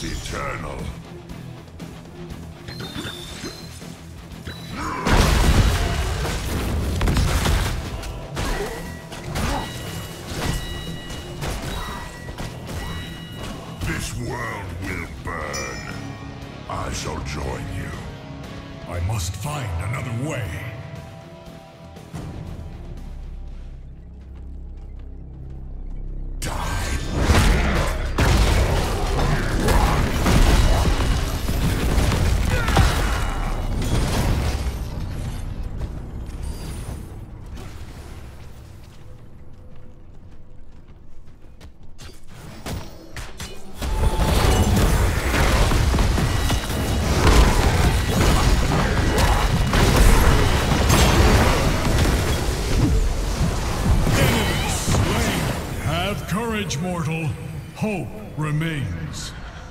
is eternal. This world will burn. I shall join you. I must find another way. Courage, mortal. Hope remains.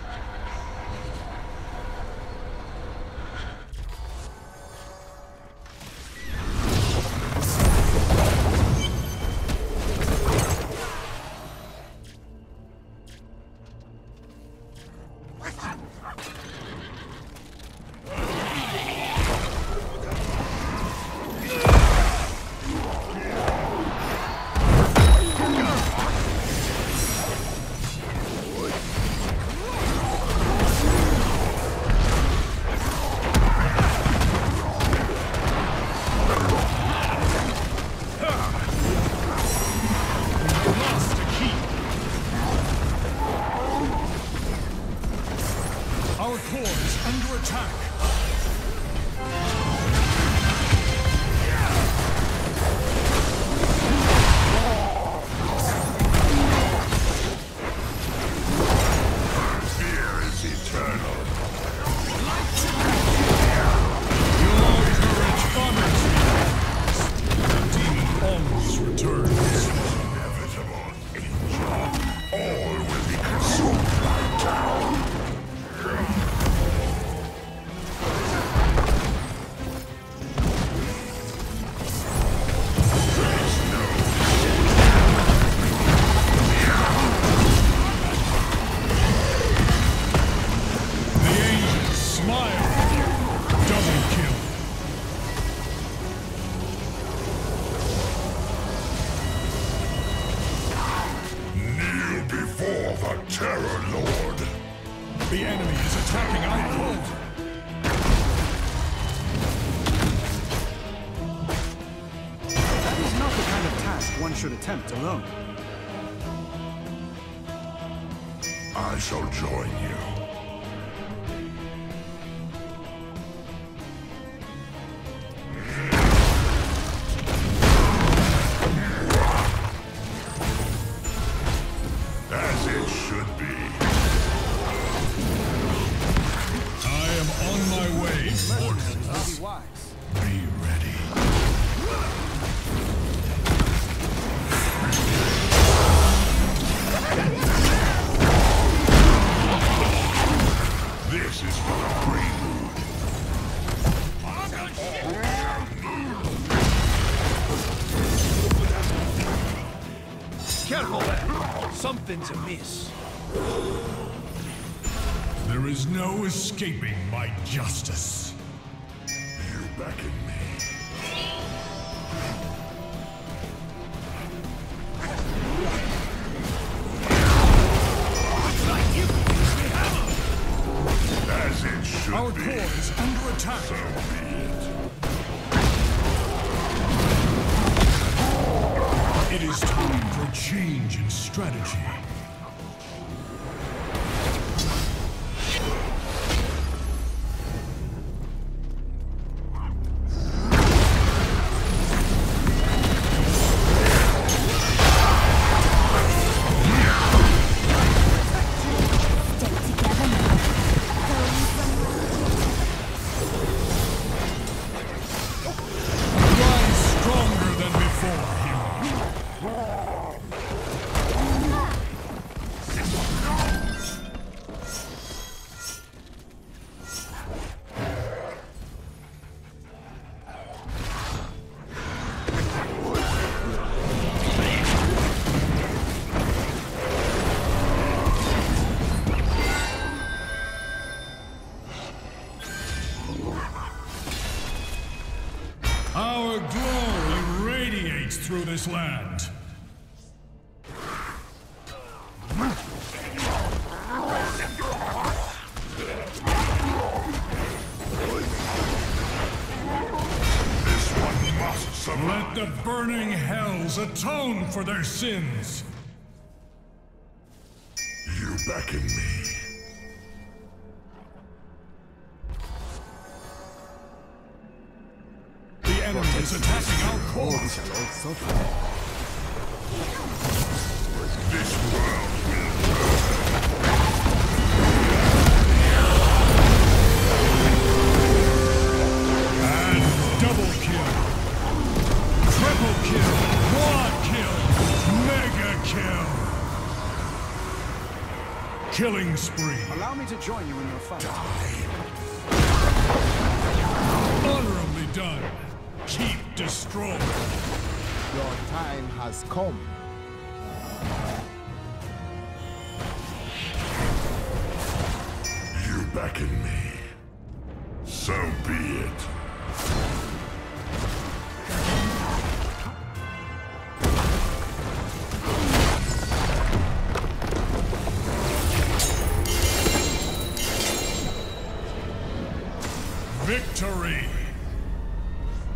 Our core is under attack. Fear is eternal. Your courage honors me. The demon always returns. Inevitable angel. All will be consumed by town. The Terror Lord. The enemy is attacking our core. That is not the kind of task one should attempt alone. I shall join you. As it should be. I am on my way. Be wise. Be ready. This is for the prelude. Careful there! Something's amiss. There is no escaping my justice. You beckon me. As it should Our be. core is under attack. So be it. It is time for change in strategy. this land. This one must survive. Let the burning hells atone for their sins. You beckon me. The enemy is attacking our All core. we shall all suffer. This world will And double kill. Triple kill. Quad kill. Mega kill. Killing spree. Allow me to join you in your fight. Honorably done. Keep destroying. Your time has come. You beckon me. So be it. Victory.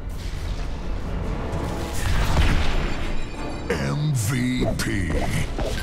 MVP.